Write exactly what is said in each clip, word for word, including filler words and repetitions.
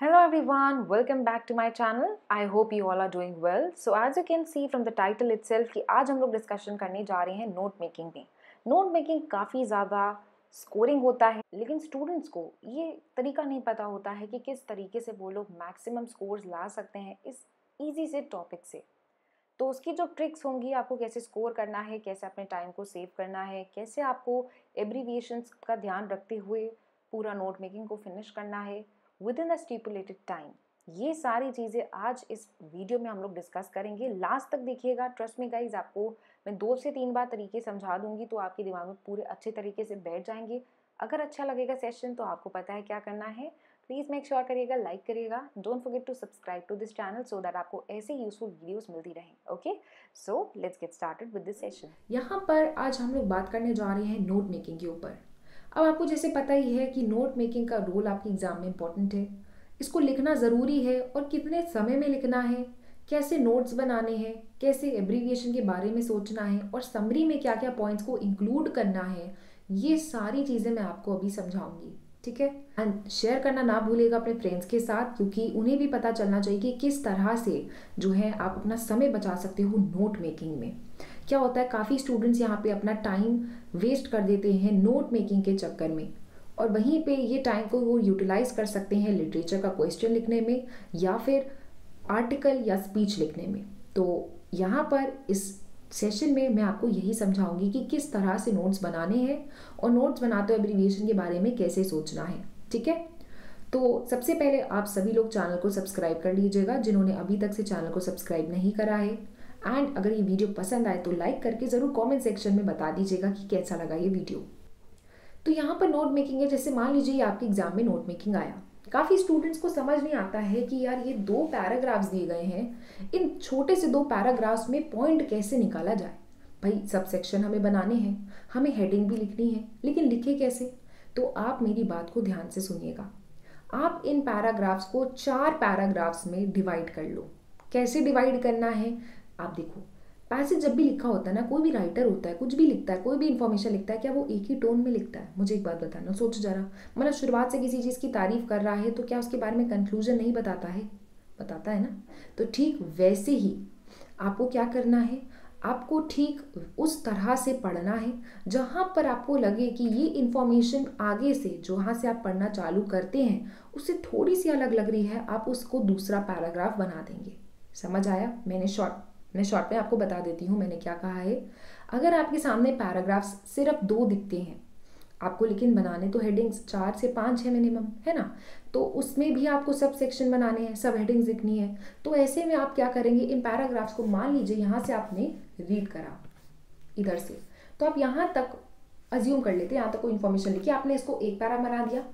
Hello everyone, welcome back to my channel. I hope you all are doing well. So as you can see from the title itself कि आज हम लोग discussion करने जा रहे हैं नोट मेकिंग में. नोट मेकिंग काफ़ी ज़्यादा स्कोरिंग होता है, लेकिन स्टूडेंट्स को ये तरीका नहीं पता होता है कि किस तरीके से वो लोग मैक्सिमम स्कोर्स ला सकते हैं इस ईजी से टॉपिक से. तो उसकी जो ट्रिक्स होंगी, आपको कैसे स्कोर करना है, कैसे अपने टाइम को सेव करना है, कैसे आपको एब्रीविएशंस का ध्यान रखते हुए पूरा नोट मेकिंग को फिनिश करना है within the stipulated time, ये सारी चीज़ें आज इस वीडियो में हम लोग डिस्कस करेंगे. लास्ट तक देखिएगा. ट्रस्ट मी गाइज, आपको मैं दो से तीन बार तरीके समझा दूंगी तो आपके दिमाग में पूरे अच्छे तरीके से बैठ जाएंगे. अगर अच्छा लगेगा सेशन तो आपको पता है क्या करना है. प्लीज़ मेक श्योर करिएगा, लाइक करिएगा. Don't forget to subscribe to this channel so that आपको ऐसे यूजफुल वीडियोस मिलती रहें. Okay, so let's get started with this session. यहाँ पर आज हम लोग बात करने जा रहे हैं नोट मेकिंग के ऊपर. अब आपको जैसे पता ही है कि नोट मेकिंग का रोल आपके एग्जाम में इम्पॉर्टेंट है. इसको लिखना ज़रूरी है और कितने समय में लिखना है, कैसे नोट्स बनाने हैं, कैसे एब्रीविएशन के बारे में सोचना है और समरी में क्या क्या पॉइंट्स को इंक्लूड करना है, ये सारी चीज़ें मैं आपको अभी समझाऊंगी. ठीक है. एंड शेयर करना ना भूलिएगा अपने फ्रेंड्स के साथ, क्योंकि उन्हें भी पता चलना चाहिए कि किस तरह से जो है आप अपना समय बचा सकते हो नोट मेकिंग में. क्या होता है, काफ़ी स्टूडेंट्स यहाँ पे अपना टाइम वेस्ट कर देते हैं नोट मेकिंग के चक्कर में, और वहीं पे ये टाइम को वो यूटिलाइज कर सकते हैं लिटरेचर का क्वेश्चन लिखने में या फिर आर्टिकल या स्पीच लिखने में. तो यहाँ पर इस सेशन में मैं आपको यही समझाऊंगी कि किस तरह से नोट्स बनाने हैं और नोट्स बनाते हुए एब्रीविएशन के बारे में कैसे सोचना है. ठीक है. तो सबसे पहले आप सभी लोग चैनल को सब्सक्राइब कर लीजिएगा जिन्होंने अभी तक से चैनल को सब्सक्राइब नहीं करा है. एंड अगर ये वीडियो पसंद आए तो लाइक करके ज़रूर कमेंट सेक्शन में बता दीजिएगा कि कैसा लगा ये वीडियो. तो यहाँ पर नोट मेकिंग है. जैसे मान लीजिए आपके एग्जाम में नोट मेकिंग आया. काफ़ी स्टूडेंट्स को समझ नहीं आता है कि यार ये दो पैराग्राफ्स दिए गए हैं, इन छोटे से दो पैराग्राफ्स में पॉइंट कैसे निकाला जाए. भाई सब सेक्शन हमें बनाने हैं, हमें हेडिंग भी लिखनी है, लेकिन लिखे कैसे. तो आप मेरी बात को ध्यान से सुनिएगा. आप इन पैराग्राफ्स को चार पैराग्राफ्स में डिवाइड कर लो. कैसे डिवाइड करना है आप देखो. पैसेज जब भी लिखा होता है ना, कोई भी राइटर होता है, कुछ भी लिखता है, कोई भी इन्फॉर्मेशन लिखता है, क्या वो एक ही टोन में लिखता है. मुझे एक बात बताना, सोचो जरा. मतलब शुरुआत से किसी चीज़ की तारीफ कर रहा है तो क्या उसके बारे में कंक्लूजन नहीं बताता है? बताता है ना. तो ठीक वैसे ही आपको क्या करना है, आपको ठीक उस तरह से पढ़ना है जहाँ पर आपको लगे कि ये इन्फॉर्मेशन आगे से जहाँ से आप पढ़ना चालू करते हैं उससे थोड़ी सी अलग लग रही है, आप उसको दूसरा पैराग्राफ बना देंगे. समझ आया? मैंने शॉर्ट मैं शॉर्ट में आपको बता देती हूँ मैंने क्या कहा है. अगर आपके सामने पैराग्राफ्स सिर्फ दो दिखते हैं आपको, लेकिन बनाने तो हेडिंग्स चार से पाँच है मिनिमम, है ना. तो उसमें भी आपको सब सेक्शन बनाने हैं, सब हेडिंग्स लिखनी है. तो ऐसे में आप क्या करेंगे, इन पैराग्राफ्स को मान लीजिए यहाँ से आपने रीड करा इधर से, तो आप यहाँ तक अज्यूम कर लेते हैं, यहाँ तक कोई इन्फॉर्मेशन लिखी, आपने इसको एक पैरा बना दिया,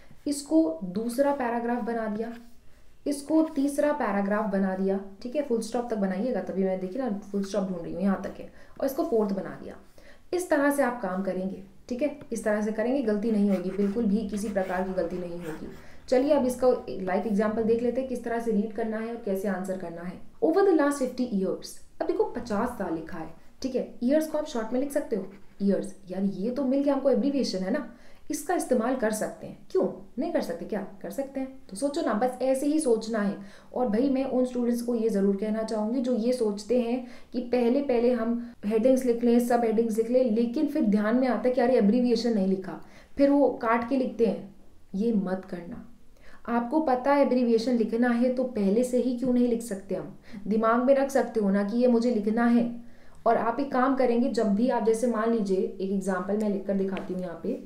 इसको दूसरा पैराग्राफ बना दिया, इसको तीसरा पैराग्राफ बना दिया. ठीक है. फुल स्टॉप तक बनाइएगा, तभी मैं देखिए ना फुल स्टॉप ढूंढ रही हूँ, यहाँ तक है. और इसको फोर्थ बना दिया. इस तरह से आप काम करेंगे. ठीक है. इस तरह से करेंगे, गलती नहीं होगी, बिल्कुल भी किसी प्रकार की गलती नहीं होगी. चलिए अब इसका लाइव एग्जाम्पल देख लेते हैं किस तरह से रीड करना है और कैसे आंसर करना है. Over the last fifty years. अब देखो पचास साल लिखा है. ठीक है. ईयर्स को आप शॉर्ट में लिख सकते हो. ईयर्स यार ये तो मिल गया हमको एब्रीविएशन है ना, इसका इस्तेमाल कर सकते हैं. क्यों नहीं कर सकते? क्या कर सकते हैं. तो सोचो ना, बस ऐसे ही सोचना है. और भाई मैं उन स्टूडेंट्स को ये ज़रूर कहना चाहूँगी जो ये सोचते हैं कि पहले पहले हम हेडिंग्स लिख लें, सब हेडिंग्स लिख लें, लेकिन फिर ध्यान में आता है कि अरे एब्रीविएशन नहीं लिखा, फिर वो काट के लिखते हैं. ये मत करना. आपको पता है एब्रीविएशन लिखना है तो पहले से ही क्यों नहीं लिख सकते. हम दिमाग में रख सकते हो ना कि ये मुझे लिखना है. और आप एक काम करेंगे, जब भी आप जैसे मान लीजिए एक एग्जाम्पल मैं लिख कर दिखाती हूँ यहाँ पे.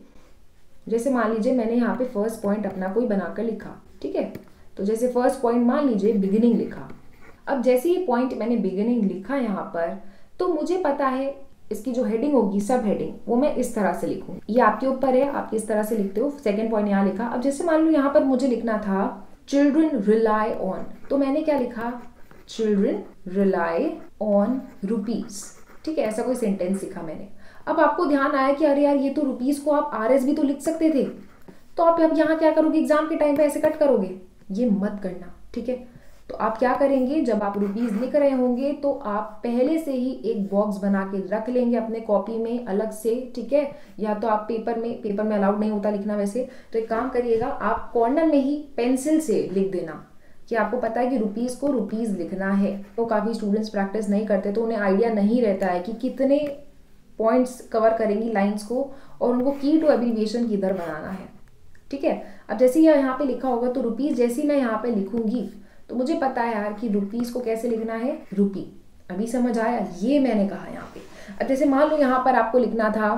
जैसे मान लीजिए मैंने यहाँ पे फर्स्ट पॉइंट अपना कोई बनाकर लिखा. ठीक है. तो जैसे फर्स्ट पॉइंट मान लीजिए बिगिनिंग लिखा. अब जैसे ये पॉइंट मैंने बिगिनिंग लिखा यहाँ पर, तो मुझे पता है इसकी जो हेडिंग होगी सब हेडिंग वो मैं इस तरह से लिखूँ. ये आपके ऊपर है, आप किस तरह से लिखते हो. सेकेंड पॉइंट यहाँ लिखा. अब जैसे मान लो यहाँ पर मुझे लिखना था चिल्ड्रन रिलाई ऑन, तो मैंने क्या लिखा, चिल्ड्रन रिलाई ऑन रुपीज. ठीक है. ऐसा कोई सेंटेंस लिखा मैंने. अब आपको ध्यान आया कि अरे यार ये तो रुपीस को आप आर एस भी तो लिख सकते थे, तो आप अब यहाँ क्या करोगे, एग्जाम के टाइम पे ऐसे कट करोगे. ये मत करना. ठीक है. तो आप क्या करेंगे, जब आप रुपीज़ लिख रहे होंगे तो आप पहले से ही एक बॉक्स बना के रख लेंगे अपने कॉपी में अलग से, ठीक है। या तो आप पेपर में, पेपर में अलाउड नहीं होता लिखना वैसे, तो एक काम करिएगा, आप कॉर्नर में ही पेंसिल से लिख देना कि आपको पता है कि रुपीज़ को रुपीज़ लिखना है। तो काफ़ी स्टूडेंट्स प्रैक्टिस नहीं करते तो उन्हें आइडिया नहीं रहता है कि कितने पॉइंट्स कवर करेंगी लाइन्स को, और उनको की टू एब्रीविएशन किधर बनाना है, ठीक है। अब जैसे ये यहाँ पे लिखा होगा तो रुपीज़ जैसे मैं यहाँ पे लिखूंगी तो मुझे पता है यार कि रुपीज़ को कैसे लिखना है, रुपी। अभी समझ आया, ये मैंने कहा यहाँ पे। अब जैसे मान लो यहाँ पर आपको लिखना था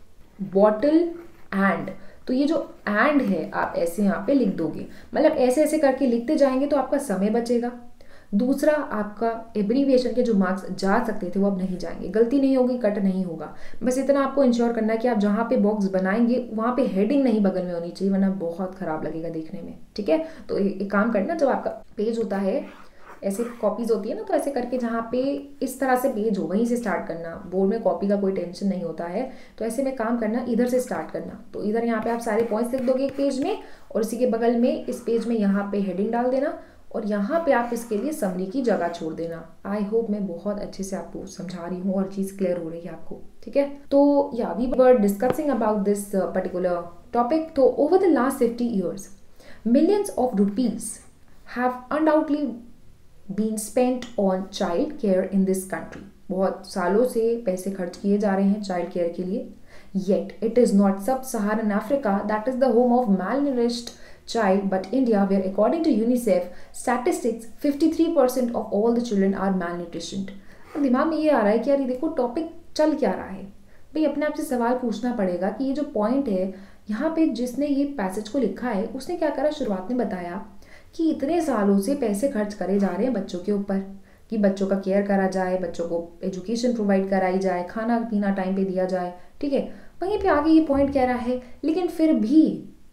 बॉटल एंड, तो ये जो एंड है आप ऐसे यहाँ पे लिख दोगे, मतलब ऐसे ऐसे करके लिखते जाएंगे तो आपका समय बचेगा। दूसरा, आपका एब्रीविएशन के जो मार्क्स जा सकते थे वो अब नहीं जाएंगे, गलती नहीं होगी, कट नहीं होगा। बस इतना आपको इंश्योर करना है कि आप जहाँ पे बॉक्स बनाएंगे वहाँ पे हेडिंग नहीं बगल में होनी चाहिए, वरना बहुत खराब लगेगा देखने में, ठीक है। तो एक काम करना, जब आपका पेज होता है, ऐसे कॉपीज होती है ना, तो ऐसे करके जहाँ पे इस तरह से पेज हो वहीं से स्टार्ट करना। बोर्ड में कॉपी का कोई टेंशन नहीं होता है, तो ऐसे में काम करना, इधर से स्टार्ट करना। तो इधर यहाँ पे आप सारे पॉइंट्स लिख दोगे एक पेज में, और इसी के बगल में इस पेज में यहाँ पे हेडिंग डाल देना, और यहाँ पे आप इसके लिए समरी की जगह छोड़ देना। आई होप मैं बहुत अच्छे से आपको समझा रही हूँ और चीज़ क्लियर हो रही है आपको, ठीक है। तो yeah we were discussing about this particular topic. तो over the last fifty years millions of rupees have undoubtedly been spent on child care in this country. बहुत सालों से पैसे खर्च किए जा रहे हैं चाइल्ड केयर के लिए। Yet it is not sub Saharan Africa that is the home of malnourished child, but India, where according to UNICEF statistics fifty-three percent of all the children are malnutritioned। अब दिमाग में ये आ रहा है कि यार ये देखो टॉपिक चल क्या रहा है भाई। अपने आप से सवाल पूछना पड़ेगा कि ये जो पॉइंट है यहाँ पे, जिसने ये पैसेज को लिखा है उसने क्या करा, शुरुआत में बताया कि इतने सालों से पैसे खर्च करे जा रहे हैं बच्चों के ऊपर कि बच्चों का केयर करा जाए, बच्चों को एजुकेशन प्रोवाइड कराई जाए, खाना पीना टाइम पे दिया जाए, ठीक है। वहीं पे आगे ये पॉइंट कह रहा है, लेकिन फिर भी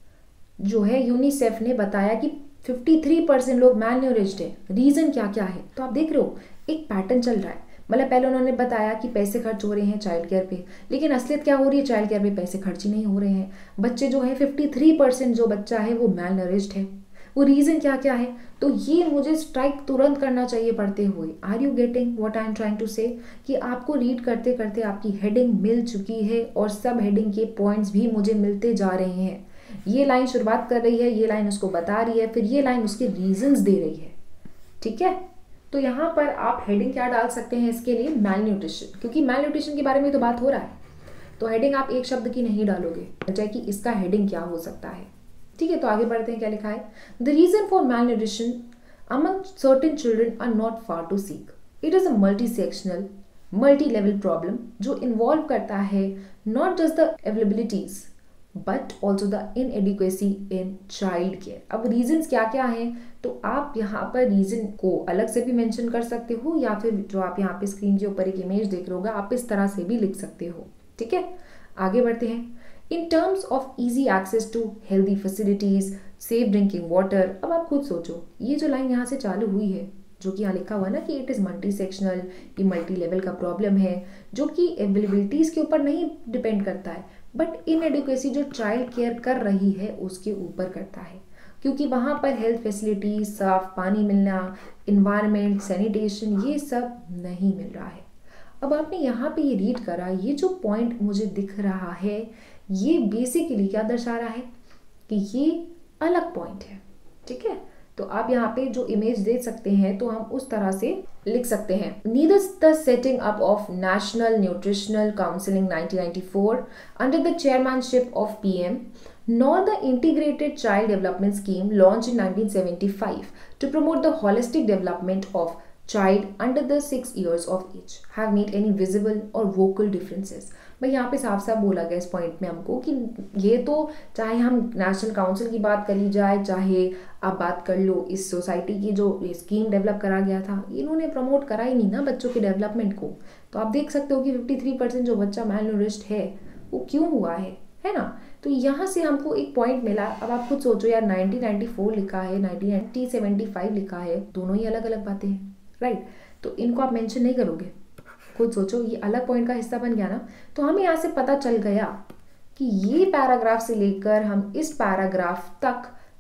जो है यूनिसेफ ने बताया कि तिरेपन परसेंट लोग मैलन्यूरिश्ड है। रीज़न क्या क्या है, तो आप देख रहे हो एक पैटर्न चल रहा है। मतलब पहले उन्होंने बताया कि पैसे खर्च हो रहे हैं चाइल्ड केयर पे, लेकिन असलियत क्या हो रही है, चाइल्ड केयर पे पैसे खर्च ही नहीं हो रहे हैं। बच्चे जो है तिरेपन परसेंट जो बच्चा है वो मैलन्यूरिश्ड है। वो रीज़न क्या क्या है, तो ये मुझे स्ट्राइक तुरंत करना चाहिए पढ़ते हुए। Are you getting what I am trying to say, कि आपको रीड करते करते आपकी हेडिंग मिल चुकी है और सब हेडिंग के पॉइंट्स भी मुझे मिलते जा रहे हैं। ये लाइन शुरुआत कर रही है, ये लाइन उसको बता रही है, फिर ये लाइन उसके रीजंस दे रही है, ठीक है। तो यहाँ पर आप हेडिंग क्या डाल सकते हैं इसके लिए, मैल न्यूट्रिशन, क्योंकि मैल न्यूट्रिशन के बारे में तो बात हो रहा है। तो हेडिंग आप एक शब्द की नहीं डालोगे, चाहे कि इसका हेडिंग क्या हो सकता है, ठीक है। तो आगे बढ़ते हैं, क्या लिखा है, the reason for malnutrition among certain children are not far to seek. It is a multi sectional multi level problem जो इन्वॉल्व करता है not just the availabilities but also the inadequacy in child care. अब reasons क्या क्या हैं, तो आप यहाँ पर रीजन को अलग से भी मेंशन कर सकते हो, या फिर जो आप यहाँ पे स्क्रीन के ऊपर एक इमेज देख रहे होगा आप इस तरह से भी लिख सकते हो, ठीक है। आगे बढ़ते हैं, in terms of easy access to healthy facilities, safe drinking water. अब आप खुद सोचो, ये जो लाइन यहाँ से चालू हुई है, जो कि यहाँ लिखा हुआ है ना कि इट इज़ मल्टी सेक्शनल, ये मल्टी लेवल का प्रॉब्लम है जो कि अवेलेबिलिटीज़ के ऊपर नहीं डिपेंड करता है, बट इनएडुकेसी जो चाइल्ड केयर कर रही है उसके ऊपर करता है, क्योंकि वहाँ पर हेल्थ फैसिलिटी, साफ पानी मिलना, इन्वायरमेंट, सैनिटेशन, ये सब नहीं मिल रहा है। अब आपने यहाँ पे ये रीड करा, ये जो पॉइंट मुझे दिख रहा है ये बेसिकली क्या दर्शा रहा है कि ये अलग पॉइंट है, ठीक है। तो आप यहाँ पे जो इमेज देख सकते हैं तो हम उस तरह से लिख सकते हैं, neither the setting up of national nutritional counselling nineteen ninety four under the chairmanship of PM nor the integrated child development scheme launched in nineteen seventy-five to promote the holistic development of child under the six years of age have made any visible or vocal differences। भाई यहाँ पे साफ साफ बोला गया इस point में हमको कि ये तो चाहे हम नेशनल काउंसिल की बात करी जाए, चाहे आप बात कर लो इस सोसाइटी की जो स्कीम डेवलप करा गया था, इन्होंने प्रमोट करा ही नहीं ना बच्चों के डेवलपमेंट को। तो आप देख सकते हो कि तिरेपन परसेंट जो बच्चा मैलन्यूरिश्ड है वो क्यों हुआ है, है ना। तो यहाँ से हमको एक पॉइंट मिला। अब आप खुद सोचो यार, नाइनटीन नाइंटी फोर लिखा है, नाइनटीन सेवेंटी फाइव लिखा है, दोनों ही अलग अलग बातें हैं, राइट। तो इनको आप मेंशन नहीं करोगे, खुद सोचो, ये अलग पॉइंट का हिस्सा बन गया ना। तो हमें यहाँ से पता चल गया कि ये पैराग्राफ से लेकर हम इस पैराग्राफ तक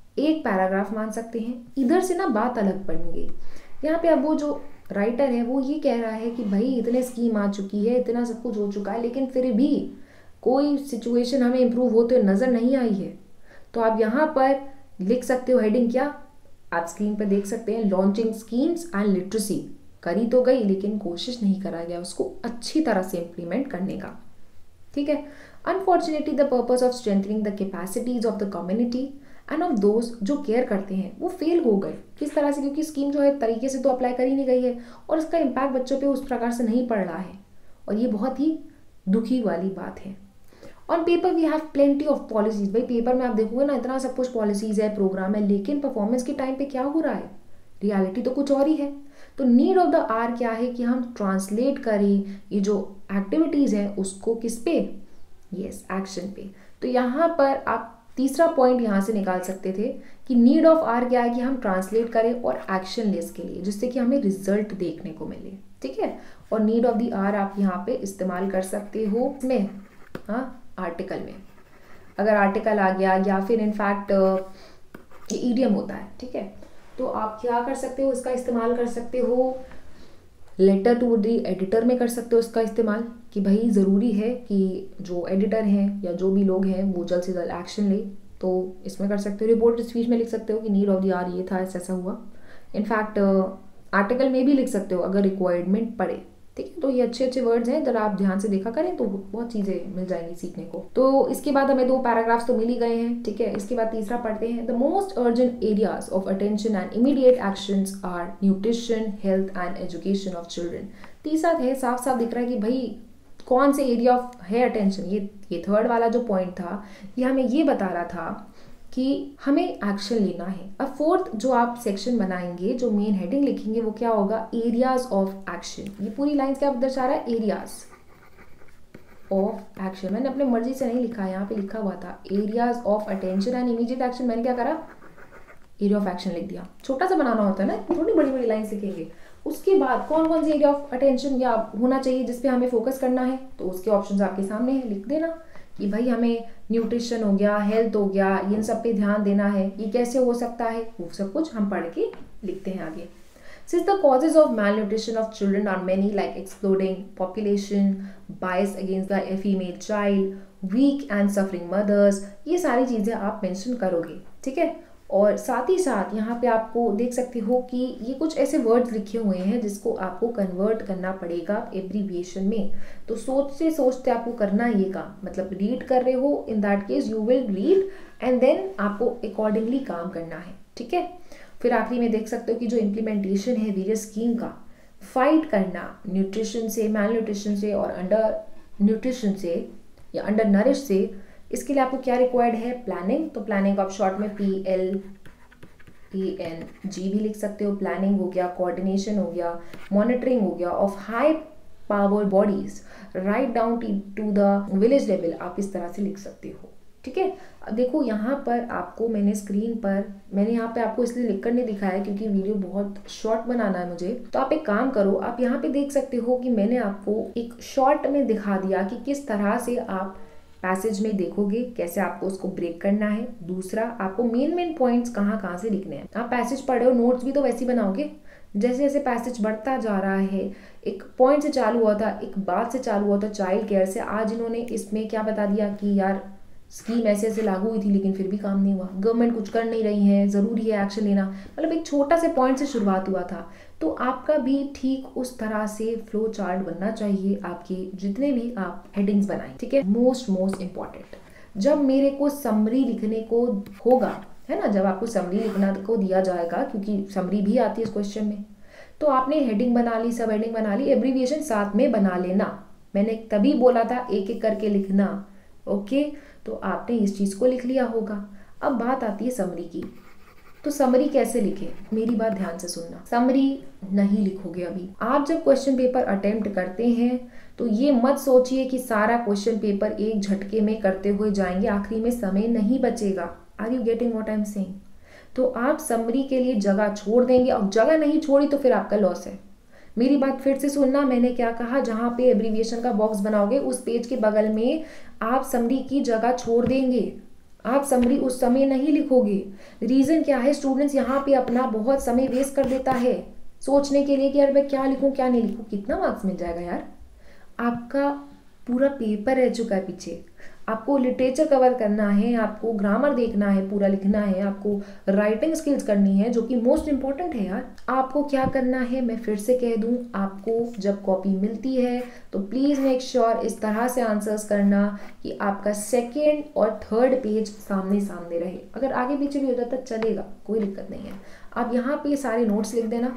एक पैराग्राफ मान सकते हैं। इधर से ना बात अलग बन गई। यहाँ पे अब वो जो राइटर है वो ये कह रहा है कि भाई इतने स्कीम आ चुकी है, इतना सब कुछ हो चुका है, लेकिन फिर भी कोई सिचुएशन हमें इम्प्रूव होते नज़र नहीं आई है। तो आप यहाँ पर लिख सकते हो हेडिंग क्या, आप स्क्रीन पर देख सकते हैं, लॉन्चिंग स्कीम्स एंड लिटरेसी। करी तो गई लेकिन कोशिश नहीं करा गया उसको अच्छी तरह से इम्प्लीमेंट करने का। ठीक है। Unfortunately the purpose of strengthening the capacities of the community and of those जो केयर करते हैं वो फेल हो गए। किस तरह से? क्योंकि स्कीम जो है तरीके से तो अप्लाई करी नहीं गई है और इसका इम्पैक्ट बच्चों पे उस प्रकार से नहीं पड़ रहा है, और ये बहुत ही दुखी वाली बात है। On paper we have plenty of policies. भाई पेपर में आप देखोगे ना इतना सब कुछ पॉलिसीज है, प्रोग्राम है, लेकिन परफॉर्मेंस के टाइम पे क्या हो रहा है? रियलिटी तो कुछ और ही है। तो नीड ऑफ द आर क्या है कि हम ट्रांसलेट करें ये जो एक्टिविटीज़ है उसको किस पे? यस, एक्शन पे। तो यहाँ पर आप तीसरा पॉइंट यहाँ से निकाल सकते थे कि नीड ऑफ आर क्या है कि हम ट्रांसलेट करें और एक्शन ले इसके लिए, जिससे कि हमें रिजल्ट देखने को मिले। ठीक है। और नीड ऑफ द आर आप यहाँ पे इस्तेमाल कर सकते हो में, हाँ, आर्टिकल में। अगर आर्टिकल आ गया या फिर इनफैक्ट ये ईडियम होता है, ठीक है, तो आप क्या कर सकते हो, इसका इस्तेमाल कर सकते हो लेटर टू दी एडिटर में कर सकते हो इसका इस्तेमाल, कि भाई ज़रूरी है कि जो एडिटर हैं या जो भी लोग हैं वो जल्द से जल्द एक्शन ले। तो इसमें कर सकते हो। रिपोर्ट स्पीच में लिख सकते हो कि नीड ऑफ द आर ये था, ऐसा ऐसा हुआ। इनफैक्ट आर्टिकल में भी लिख सकते हो अगर रिक्वायरमेंट पड़े। ठीक है। तो ये अच्छे अच्छे वर्ड्स हैं, जरा आप ध्यान से देखा करें तो बहुत चीज़ें मिल जाएंगी सीखने को। तो इसके बाद हमें दो पैराग्राफ्स तो मिल ही गए हैं। ठीक है। इसके बाद तीसरा पढ़ते हैं। The most urgent areas of attention and immediate actions are nutrition, health and education of children. तीसरा है, साफ साफ दिख रहा है कि भाई कौन से एरिया ऑफ है अटेंशन। ये ये थर्ड वाला जो पॉइंट था ये हमें ये बता रहा था कि हमें एक्शन लेना है। अब फोर्थ जो आप सेक्शन बनाएंगे, जो मेन हेडिंग लिखेंगे, वो क्या होगा? Areas of action. ये पूरी लाइन क्या दर्शा रहा है? Areas of action. मैंने अपने मर्जी से नहीं लिखा, यहाँ पे लिखा हुआ था areas of attention and immediate action. मैंने क्या करा? एरिया ऑफ एक्शन लिख दिया। छोटा सा बनाना होता है ना, थोड़ी बड़ी बड़ी लाइन लिखेंगे। उसके बाद कौन कौन सी एरिया ऑफ अटेंशन या होना चाहिए जिसपे हमें फोकस करना है, तो उसके ऑप्शंस आपके सामने है, लिख देना कि भाई हमें न्यूट्रिशन हो गया, हेल्थ हो गया, इन सब पे ध्यान देना है। ये कैसे हो सकता है, वो सब कुछ हम पढ़ के लिखते हैं आगे। Since the causes of malnutrition of children are many, like exploding population, bias against the female child, weak and suffering mothers, ये सारी चीज़ें आप मेंशन करोगे। ठीक है। और साथ ही साथ यहाँ पे आपको देख सकते हो कि ये कुछ ऐसे वर्ड्स लिखे हुए हैं जिसको आपको कन्वर्ट करना पड़ेगा एब्रीविएशन में। तो सोचते सोचते आपको करना ये काम, मतलब रीड कर रहे हो, in that case you will read and then आपको अकॉर्डिंगली काम करना है। ठीक है। फिर आखिरी में देख सकते हो कि जो इम्प्लीमेंटेशन है वेरियस स्कीम का, फाइट करना न्यूट्रिशन से, मैल न्यूट्रिशन से और अंडर न्यूट्रिशन से या अंडर नरिश से, इसके लिए आपको क्या रिक्वायर्ड है? प्लानिंग। तो प्लानिंग को आप शॉर्ट में P L P N G भी लिख सकते हो। प्लानिंग हो गया, कोऑर्डिनेशन हो गया, मॉनिटरिंग हो गया of high power bodies right down to the village level, आप इस तरह से लिख सकते हो। ठीक है। अब देखो यहाँ पर आपको मैंने स्क्रीन पर, मैंने यहाँ पे आपको इसलिए लिखकर नहीं दिखाया क्योंकि वीडियो बहुत शॉर्ट बनाना है मुझे। तो आप एक काम करो, आप यहाँ पे देख सकते हो कि मैंने आपको एक शॉर्ट में दिखा दिया कि किस तरह से आप पैसेज में देखोगे, कैसे आपको उसको ब्रेक करना है। दूसरा, आपको मेन मेन पॉइंट्स कहाँ कहाँ से लिखने हैं। आप पैसेज पढ़े हो, नोट्स भी तो वैसे ही बनाओगे। जैसे जैसे पैसेज बढ़ता जा रहा है, एक पॉइंट से चालू हुआ था, एक बात से चालू हुआ था चाइल्ड केयर से, आज इन्होंने इसमें क्या बता दिया कि यार स्कीम ऐसे ऐसे लागू हुई थी लेकिन फिर भी काम नहीं हुआ, गवर्नमेंट कुछ कर नहीं रही है, ज़रूरी है एक्शन लेना। मतलब एक छोटा से पॉइंट से शुरुआत हुआ था। तो आपका भी ठीक उस तरह से फ्लो चार्ट बनना चाहिए, आपके जितने भी आप हेडिंग्स बनाएं। ठीक है। मोस्ट मोस्ट इम्पॉर्टेंट, जब मेरे को समरी लिखने को होगा, है ना, जब आपको समरी लिखना को दिया जाएगा, क्योंकि समरी भी आती है इस क्वेश्चन में, तो आपने हेडिंग बना ली, सब हेडिंग बना ली, एब्रीविएशन साथ में बना लेना। मैंने तभी बोला था एक एक करके लिखना। ओके। तो आपने इस चीज़ को लिख लिया होगा। अब बात आती है समरी की। तो समरी कैसे लिखें, मेरी बात ध्यान से सुनना। समरी नहीं लिखोगे अभी। आप जब क्वेश्चन पेपर अटेम्प्ट करते हैं तो ये मत सोचिए कि सारा क्वेश्चन पेपर एक झटके में करते हुए जाएंगे, आखिरी में समय नहीं बचेगा। Are you getting what I am saying? तो आप समरी के लिए जगह छोड़ देंगे, और जगह नहीं छोड़ी तो फिर आपका लॉस है। मेरी बात फिर से सुनना, मैंने क्या कहा, जहाँ पे एब्रीविएशन का बॉक्स बनाओगे उस पेज के बगल में आप समरी की जगह छोड़ देंगे। आप समरी उस समय नहीं लिखोगे। रीज़न क्या है, स्टूडेंट्स यहाँ पे अपना बहुत समय वेस्ट कर देता है सोचने के लिए कि यार मैं क्या लिखूँ क्या नहीं लिखूँ। कितना मार्क्स मिल जाएगा यार, आपका पूरा पेपर रह चुका है पीछे। आपको लिटरेचर कवर करना है, आपको ग्रामर देखना है, पूरा लिखना है, आपको राइटिंग स्किल्स करनी है जो कि मोस्ट इंपॉर्टेंट है यार। आपको क्या करना है मैं फिर से कह दूं, आपको जब कॉपी मिलती है तो प्लीज़ मेक श्योर इस तरह से आंसर्स करना कि आपका सेकेंड और थर्ड पेज सामने सामने रहे। अगर आगे पीछे भी हो जाता चलेगा, कोई दिक्कत नहीं है। आप यहाँ पे सारे नोट्स लिख देना,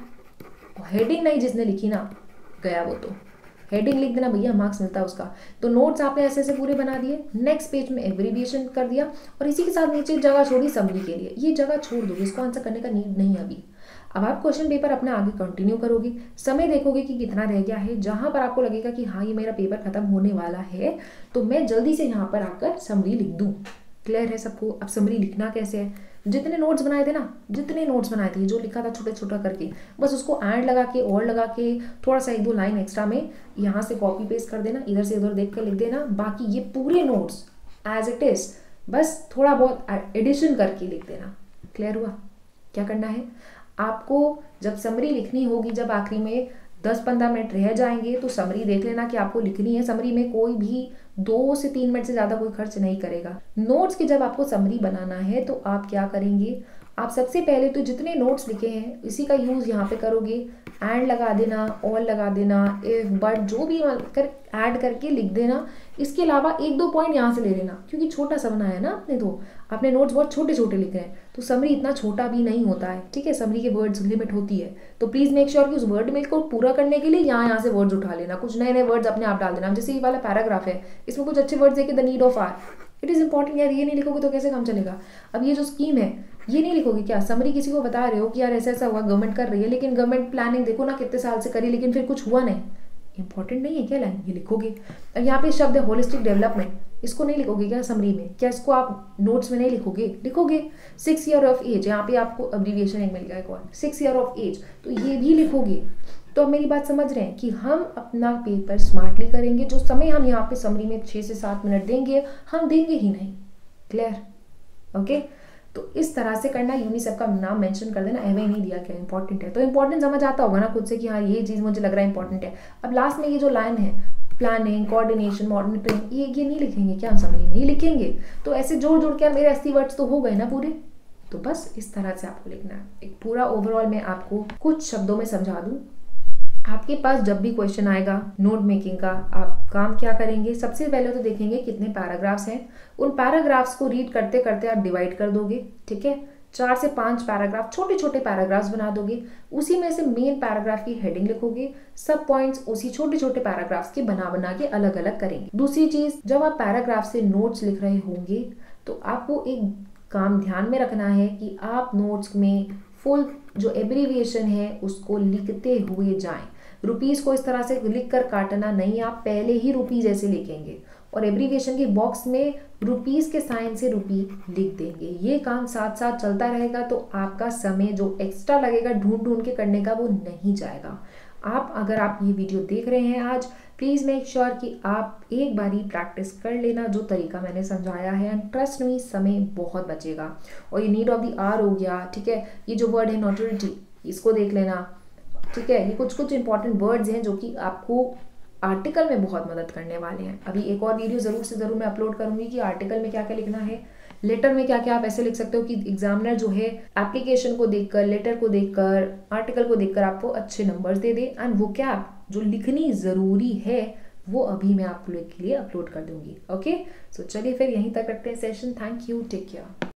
हेडिंग नहीं जिसने लिखी ना गया वो, तो हेडिंग लिख देना भैया, मार्क्स मिलता है उसका। तो नोट्स आपने ऐसे ऐसे पूरे बना दिए, नेक्स्ट पेज में एब्रीविएशन कर दिया और इसी के साथ नीचे जगह छोड़ी समरी के लिए। ये जगह छोड़ दोगे, इसको आंसर करने का नीड नहीं है अभी। अब आप क्वेश्चन पेपर अपना आगे कंटिन्यू करोगे, समय देखोगे कि कितना रह गया है। जहां पर आपको लगेगा कि हाँ ये मेरा पेपर खत्म होने वाला है तो मैं जल्दी से यहाँ पर आकर समरी लिख दूँ। क्लियर है सबको? अब समरी लिखना कैसे है, जितने नोट्स बनाए थे ना, जितने नोट्स बनाए थे जो लिखा था छोटा छोटा करके, बस उसको एंड लगा के और लगा के थोड़ा सा एक दो लाइन एक्स्ट्रा में यहाँ से कॉपी पेस्ट कर देना, इधर से उधर देख कर लिख देना। बाकी ये पूरे नोट्स एज इट इज बस थोड़ा बहुत एडिशन करके लिख देना। क्लियर हुआ? क्या करना है आपको, जब समरी लिखनी होगी, जब आखिरी में दस पंद्रह मिनट रह जाएंगे तो समरी देख लेना कि आपको लिखनी है। समरी में कोई भी दो से तीन मिनट से ज़्यादा कोई खर्च नहीं करेगा। नोट्स की जब आपको समरी बनाना है तो आप क्या करेंगे, आप सबसे पहले तो जितने नोट्स लिखे हैं इसी का यूज़ यहाँ पे करोगे। एंड लगा देना, और लगा देना, इफ बट जो भी कर ऐड करके लिख देना। इसके अलावा एक दो पॉइंट यहाँ से ले लेना, क्योंकि छोटा सा बनाया है ना आपने, तो आपने नोट्स बहुत छोटे छोटे लिख रहे हैं तो समरी इतना छोटा भी नहीं होता है। ठीक है, समरी के वर्ड्स लिमिट होती है, तो प्लीज़ मेक श्योर कि उस वर्ड मिल को पूरा करने के लिए यहाँ यहाँ से वर्ड्स उठा लेना, कुछ नए नए वर्ड्स अपने आप डाल देना। जैसे ये वाला पैराग्राफ है, इसमें कुछ अच्छे वर्ड्स है कि the need of hour, it is important यार। ये नहीं लिखोगे तो कैसे काम चलेगा। अब ये जो स्कीम है ये नहीं लिखोगे क्या, समरी किसी को बता रहे हो कि यार ऐसा ऐसा हुआ, गवर्नमेंट कर रही है, लेकिन गवर्नमेंट प्लानिंग देखो ना कितने साल से करी लेकिन फिर कुछ हुआ नहीं, इंपॉर्टेंट नहीं है क्या लाइन, ये लिखोगे। अब यहाँ पे शब्द है होलिस्टिक डेवलपमेंट, इसको नहीं लिखोगे क्या समरी में, क्या इसको आप नोट्स में नहीं लिखोगे, लिखोगे। सिक्स ईयर ऑफ एज, यहाँ पे आपको अब्रीविएशन एक मिल गया, एक और सिक्स ईयर ऑफ एज, तो ये भी लिखोगे। तो अब मेरी बात समझ रहे हैं कि हम अपना पेपर स्मार्टली करेंगे। जो समय हम यहाँ पे समरी में छः से सात मिनट देंगे, हम देंगे ही नहीं। क्लियर? ओके, तो इस तरह से करना। यूनिसेफ का नाम मेंशन कर देना, एवं नहीं दिया क्या इंपॉर्टेंट है, तो इंपॉर्टेंट समझ आता होगा ना खुद से कि हाँ ये चीज़ मुझे लग रहा है इंपॉर्टेंट है। अब लास्ट में ये जो लाइन है प्लानिंग, कोऑर्डिनेशन, मॉनिटरिंग, ये ये नहीं लिखेंगे क्या हम समरी में, ये लिखेंगे। तो ऐसे जोड़ जोड़ के मेरे अस्सी वर्ड्स तो हो गए ना पूरे। तो बस इस तरह से आपको लिखना है। एक पूरा ओवरऑल मैं आपको कुछ शब्दों में समझा दूँ। आपके पास जब भी क्वेश्चन आएगा नोट मेकिंग का, आप काम क्या करेंगे, सबसे पहले तो देखेंगे कितने पैराग्राफ्स हैं। उन पैराग्राफ्स को रीड करते करते आप डिवाइड कर दोगे। ठीक है, चार से पांच पैराग्राफ, छोटे छोटे पैराग्राफ्स बना दोगे। उसी में से मेन पैराग्राफ की हेडिंग लिखोगे, सब पॉइंट्स उसी छोटे छोटे पैराग्राफ्स के बना बना के अलग अलग करेंगे। दूसरी चीज, जब आप पैराग्राफ से नोट्स लिख रहे होंगे तो आपको एक काम ध्यान में रखना है कि आप नोट्स में फुल जो एब्रीविएशन है उसको लिखते हुए जाएं। रुपीज़ को इस तरह से लिख कर काटना नहीं, आप पहले ही रुपीज़ ऐसे लिखेंगे और एब्रीविएशन के बॉक्स में रुपीज़ के साइन से रुपी लिख देंगे। ये काम साथ साथ चलता रहेगा तो आपका समय जो एक्स्ट्रा लगेगा ढूंढ ढूंढ के करने का वो नहीं जाएगा। आप अगर आप ये वीडियो देख रहे हैं आज, प्लीज़ मेक श्योर कि आप एक बारी प्रैक्टिस कर लेना जो तरीका मैंने समझाया है, एंड ट्रस्ट में समय बहुत बचेगा। और ये नीड ऑफ द आर हो गया, ठीक है, ये जो वर्ड है नोटोरिटी, इसको देख लेना। ठीक है, ये कुछ कुछ इंपॉर्टेंट वर्ड्स हैं जो कि आपको आर्टिकल में बहुत मदद करने वाले हैं। अभी एक और वीडियो ज़रूर से ज़रूर मैं अपलोड करूंगी कि आर्टिकल में क्या क्या लिखना है, लेटर में क्या क्या आप ऐसे लिख सकते हो कि एग्जामिनर जो है एप्लीकेशन को देखकर, लेटर को देखकर, आर्टिकल को देखकर आपको अच्छे नंबर्स दे दे। एंड वो क्या जो लिखनी ज़रूरी है वो अभी मैं आप लोग के लिए अपलोड कर दूंगी। ओके, सो चलिए फिर यहीं तक रखते हैं session. Thank you, take care.